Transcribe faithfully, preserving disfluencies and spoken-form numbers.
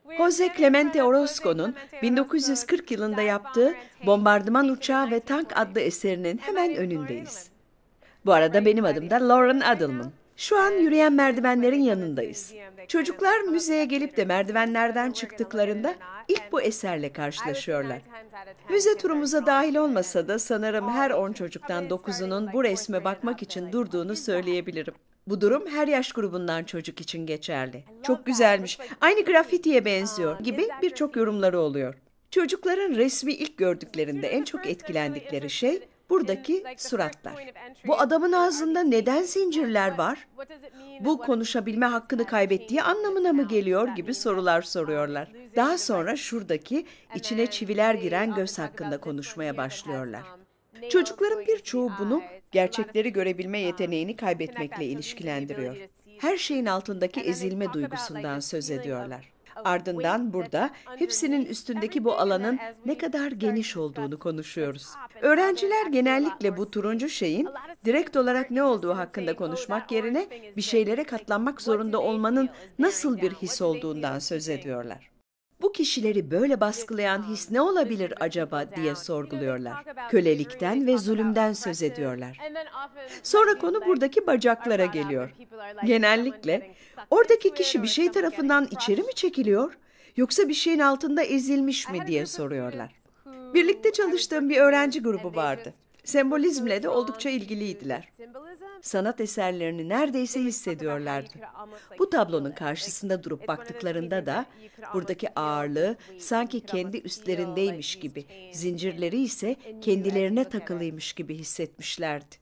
Jose Clemente Orozco'nun bin dokuz yüz kırk yılında yaptığı Bombardıman Uçağı ve Tank adlı eserinin hemen önündeyiz. Bu arada benim adım da Lauren Adelman. Şu an yürüyen merdivenlerin yanındayız. Çocuklar müzeye gelip de merdivenlerden çıktıklarında ilk bu eserle karşılaşıyorlar. Müze turumuza dahil olmasa da sanırım her on çocuktan dokuzunun bu resme bakmak için durduğunu söyleyebilirim. Bu durum her yaş grubundan çocuk için geçerli. Çok güzelmiş, aynı grafitiye benziyor gibi birçok yorumları oluyor. Çocukların resmi ilk gördüklerinde en çok etkilendikleri şey buradaki suratlar. Bu adamın ağzında neden zincirler var? Bu konuşabilme hakkını kaybettiği anlamına mı geliyor gibi sorular soruyorlar. Daha sonra şuradaki içine çiviler giren göz hakkında konuşmaya başlıyorlar. Çocukların birçoğu bunu gerçekleri görebilme yeteneğini kaybetmekle ilişkilendiriyor. Her şeyin altındaki ezilme duygusundan söz ediyorlar. Ardından burada hepsinin üstündeki bu alanın ne kadar geniş olduğunu konuşuyoruz. Öğrenciler genellikle bu turuncu şeyin direkt olarak ne olduğu hakkında konuşmak yerine bir şeylere katlanmak zorunda olmanın nasıl bir his olduğundan söz ediyorlar. Bu kişileri böyle baskılayan his ne olabilir acaba diye sorguluyorlar. Kölelikten ve zulümden söz ediyorlar. Sonra konu buradaki bacaklara geliyor. Genellikle oradaki kişi bir şey tarafından içeri mi çekiliyor yoksa bir şeyin altında ezilmiş mi diye soruyorlar. Birlikte çalıştığım bir öğrenci grubu vardı. Sembolizmle de oldukça ilgiliydiler. Sanat eserlerini neredeyse hissediyorlardı. Bu tablonun karşısında durup baktıklarında da buradaki ağırlığı sanki kendi üstlerindeymiş gibi, zincirleri ise kendilerine takılıymış gibi hissetmişlerdi.